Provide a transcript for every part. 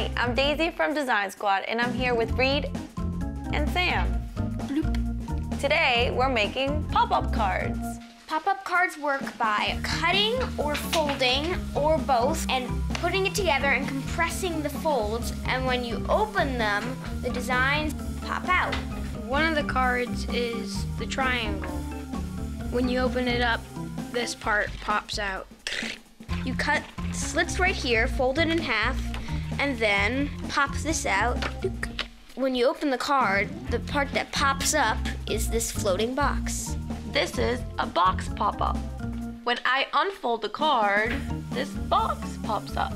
Hi, I'm Daisy from Design Squad, and I'm here with Reed and Sam. Bloop. Today, we're making pop-up cards. Pop-up cards work by cutting or folding or both and putting it together and compressing the folds. And when you open them, the designs pop out. One of the cards is the triangle. When you open it up, this part pops out. You cut slits right here, fold it in half, and then pop this out. When you open the card, the part that pops up is this floating box. This is a box pop-up. When I unfold the card, this box pops up.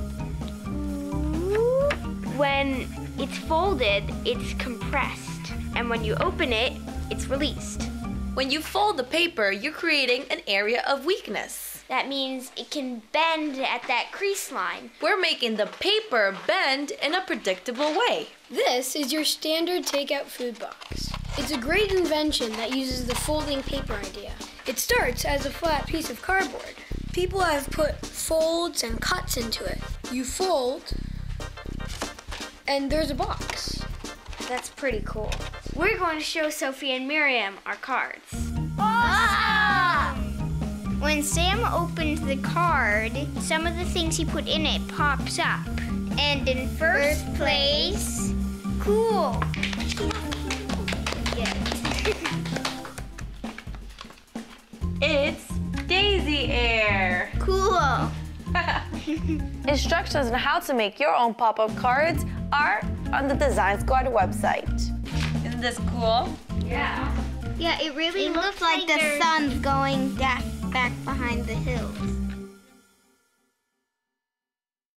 When it's folded, it's compressed. And when you open it, it's released. When you fold the paper, you're creating an area of weakness. That means it can bend at that crease line. We're making the paper bend in a predictable way. This is your standard takeout food box. It's a great invention that uses the folding paper idea. It starts as a flat piece of cardboard. People have put folds and cuts into it. You fold, and there's a box. That's pretty cool. We're going to show Sophie and Miriam our cards. Awesome! When Sam opens the card, some of the things he put in it pops up. And in first place, cool. It's Daisy Air. Cool. Instructions on how to make your own pop-up cards are on the Design Squad website. Isn't this cool? Yeah, it really looks like the sun's going back behind the hills.